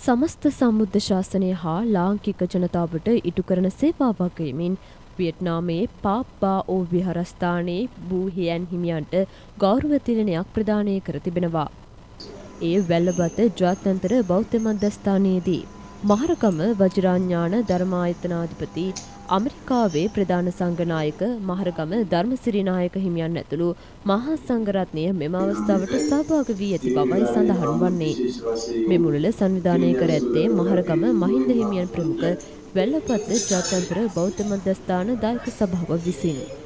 සමස්ත සම්බුද්ධ ශාසනය හා ලාංකික ජනතාවට ඉටු කරන සේවාවක් වීමෙන් වියට්නාමයේ පාප් බා ඕ විහාරස්ථානයේ වූ හියන් හිමියන්ට ගෞරව තිලනයක් ප්‍රදානය කර තිබෙනවා. ඒ වැල්ලබත ජාත්‍යන්තර බෞද්ධ මධ්‍යස්ථානයේදී මහරගම වජිරාඥාන ධර්මායතනාධිපති ඇමරිකාවේ ප්‍රධාන සංඝනායක මහරගම ධර්මසිරි නායක හිමියන් ඇතුළු මහා සංඝරත්නය මෙම අවස්ථාවට සහභාගී වී ඇති බවයි සඳහන් වන්නේ. මේ මුලල සංවිධානය කර ඇත්තේ මහරගම මහින්ද හිමියන් ප්‍රමුඛ වැල්ලපත්ත ජාත්‍යන්තර බෞද්ධ මධ්‍යස්ථාන දායක සභාව විසින්.